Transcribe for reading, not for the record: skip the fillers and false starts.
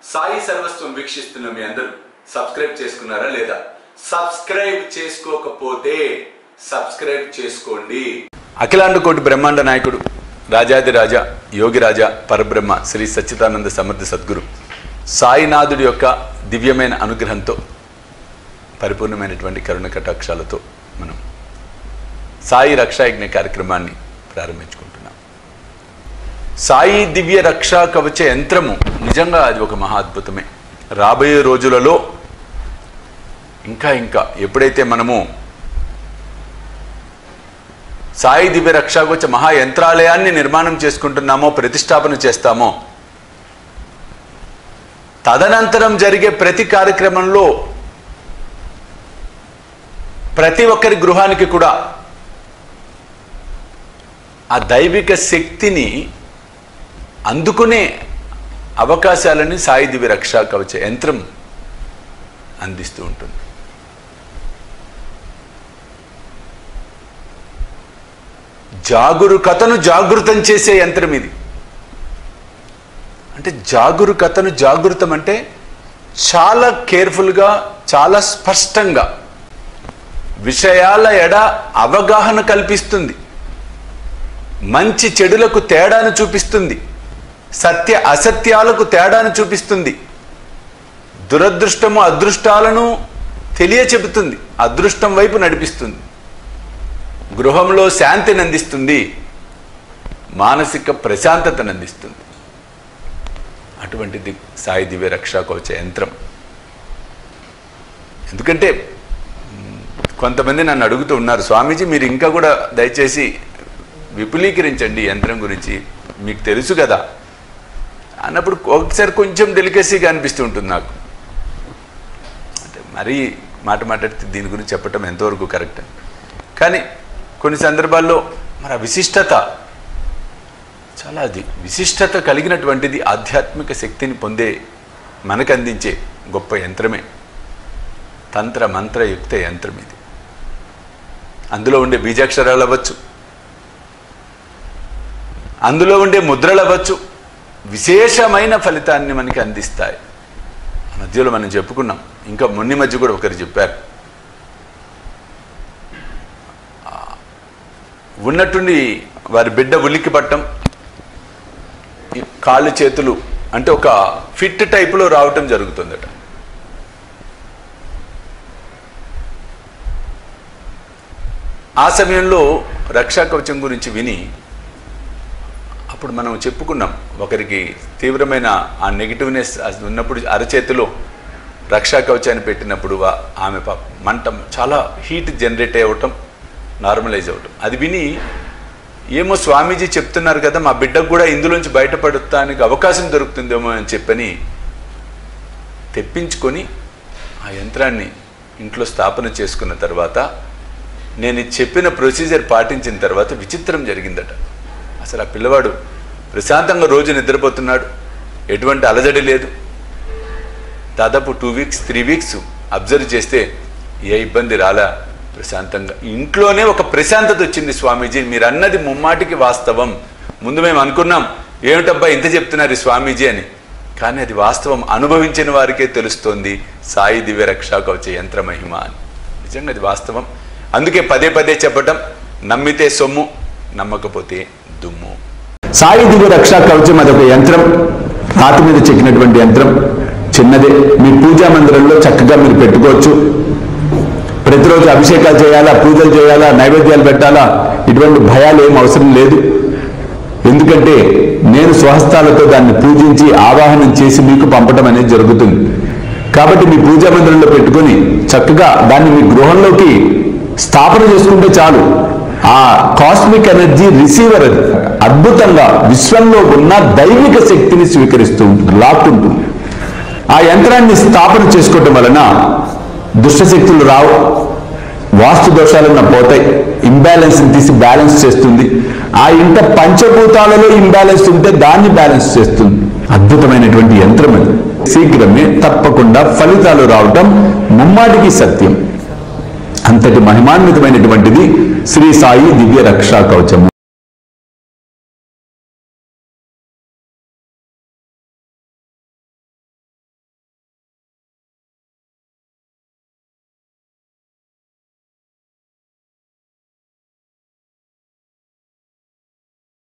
సాయి సర్వస్వం వీక్షిస్తున్న మీ అందరూ సబ్స్క్రైబ్ చేసుకున్నారా లేదా? సబ్స్క్రైబ్ చేసుకోకపోతే సబ్స్క్రైబ్ చేసుకోండి. అఖిలాండ కోటి బ్రహ్మాండ నాయకుడు రాజాదిరాజా యోగిరాజా పరబ్రహ్మ శ్రీ సచ్చిదానంద సమర్థ సద్గురు సాయినాథుడి యొక్క దివ్యమైన అనుగ్రహంతో పరిపూర్ణమైనటువంటి కరుణ కటాక్షాలతో మనం సాయి రక్షాయజ్ఞ కార్యక్రమాన్ని ప్రారంభించుకుంటున్నాం. సాయి దివ్య రక్షా కవచ యంత్రము నిజంగా అది ఒక మహా అద్భుతమే. రాబోయే రోజులలో ఇంకా ఎప్పుడైతే మనము సాయి దివ్య రక్షా కవచ మహా యంత్రాలయాన్ని నిర్మాణం చేసుకుంటున్నామో, ప్రతిష్టాపన చేస్తామో, తదనంతరం జరిగే ప్రతి కార్యక్రమంలో ప్రతి ఒక్కరి గృహానికి కూడా ఆ దైవిక శక్తిని అందుకునే అవకాశాలని సాయి దివ్య రక్షా కవచ యంత్రం అందిస్తూ ఉంటుంది. జాగరూకతను జాగృతం చేసే యంత్రం ఇది. అంటే జాగరూకతను జాగృతం అంటే చాలా కేర్ఫుల్గా, చాలా స్పష్టంగా విషయాల ఎడ అవగాహన కల్పిస్తుంది, మంచి చెడులకు తేడాను చూపిస్తుంది, సత్య అసత్యాలకు తేడాను చూపిస్తుంది, దురదృష్టము అదృష్టాలను తెలియచెబుతుంది, అదృష్టం వైపు నడిపిస్తుంది, గృహంలో శాంతిని అందిస్తుంది, మానసిక ప్రశాంతతను అందిస్తుంది. అటువంటిది సాయి దివ్య రక్షా కవచ యంత్రం. ఎందుకంటే కొంతమంది నన్ను అడుగుతూ ఉన్నారు, స్వామీజీ మీరు ఇంకా కూడా దయచేసి విపులీకరించండి యంత్రం గురించి, మీకు తెలుసు కదా అన్నప్పుడు ఒకసారి కొంచెం డెలికసీగా అనిపిస్తూ ఉంటుంది నాకు. అంటే మరీ మాట్లాడితే దీని గురించి చెప్పటం ఎంతవరకు కరెక్ట్. కానీ కొన్ని సందర్భాల్లో మరి విశిష్టత చాలా, అది విశిష్టత కలిగినటువంటిది, ఆధ్యాత్మిక శక్తిని పొందే మనకు అందించే గొప్ప యంత్రమే తంత్ర మంత్రయుక్త యంత్రం ఇది. అందులో ఉండే బీజాక్షరాలు అవ్వచ్చు, అందులో ఉండే ముద్రలు అవ్వచ్చు, విశేషమైన ఫలితాన్ని మనకి అందిస్తాయి. మధ్యలో మనం చెప్పుకున్నాం, ఇంకా మొన్న మధ్య కూడా ఒకరు చెప్పారు, ఉన్నట్టుండి వారి బిడ్డ ఉలిక్కి పట్టడం, కాళ్ళు చేతులు అంటే ఒక ఫిట్ టైపులో రావటం జరుగుతుందట. ఆ సమయంలో రక్షా కవచం గురించి విని అప్పుడు మనం చెప్పుకున్నాం, ఒకరికి తీవ్రమైన ఆ నెగిటివ్నెస్ ఉన్నప్పుడు అరచేతిలో రక్షా కవచాన్ని పెట్టినప్పుడు ఆమె మంట చాలా హీట్ జనరేట్ అవ్వటం, నార్మలైజ్ అవ్వటం. అది విని ఏమో స్వామీజీ చెప్తున్నారు కదా, మా బిడ్డకు కూడా ఇందులోంచి బయటపడటానికి అవకాశం దొరుకుతుందేమో అని చెప్పని తెప్పించుకొని ఆ యంత్రాన్ని ఇంట్లో స్థాపన చేసుకున్న తర్వాత, నేను చెప్పిన ప్రొసీజర్ పాటించిన తర్వాత విచిత్రం జరిగిందట. అసలు ఆ పిల్లవాడు ప్రశాంతంగా రోజు నిద్రపోతున్నాడు, ఎటువంటి అలజడి లేదు. దాదాపు 2 వీక్స్ 3 వీక్స్ అబ్జర్వ్ చేస్తే ఏ ఇబ్బంది రాలా, ప్రశాంతంగా ఇంట్లోనే ఒక ప్రశాంతత వచ్చింది. స్వామీజీ మీరు అన్నది ముమ్మాటికి వాస్తవం. ముందు మేము అనుకున్నాం ఏమిటబ్బా ఇంత చెప్తున్నారు స్వామీజీ అని, కానీ అది వాస్తవం, అనుభవించిన వారికే తెలుస్తోంది సాయి దివ్య రక్షా కవచ యంత్ర మహిమ అని. నిజంగా అది వాస్తవం. అందుకే పదే చెప్పటం, నమ్మితే సొమ్ము, నమ్మకపోతే దుమ్ము. సాయి దివ్య రక్షా కవచం అదొక యంత్రం, రాతి మీద చెక్కినటువంటి యంత్రం, చిన్నదే. మీ పూజా మందిరంలో చక్కగా మీరు పెట్టుకోవచ్చు. ప్రతిరోజు అభిషేకాలు చేయాలా, పూజలు చేయాలా, నైవేద్యాలు పెట్టాలా, ఇటువంటి భయాలు ఏం అవసరం లేదు. ఎందుకంటే నేను స్వహస్తాలతో దాన్ని పూజించి ఆవాహనం చేసి మీకు పంపడం అనేది జరుగుతుంది. కాబట్టి మీ పూజా మందిరంలో పెట్టుకొని చక్కగా దాన్ని మీ గృహంలోకి స్థాపన చేసుకుంటే చాలు. ఆ కాస్మిక్ ఎనర్జీ రిసీవర్ అది అద్భుతంగా విశ్వంలో ఉన్న దైవిక శక్తిని స్వీకరిస్తూ ఉంటుంది, లాక్కుంటుంది. ఆ యంత్రాన్ని స్థాపన చేసుకోవటం వలన దుష్టశక్తులు రావు, వాస్తు దోషాలన్న పోతాయి, ఇంబ్యాలెన్స్ని తీసి బ్యాలెన్స్ చేస్తుంది. ఆ ఇంట పంచభూతాలలో ఇంబ్యాలెన్స్ ఉంటే దాన్ని బ్యాలెన్స్ చేస్తుంది. అద్భుతమైనటువంటి యంత్రం అది. శీఘ్రమే తప్పకుండా ఫలితాలు రావటం ముమ్మాటికి సత్యం. అంతటి మహిమాన్వితమైనటువంటిది శ్రీ సాయి దివ్య రక్షా కవచము.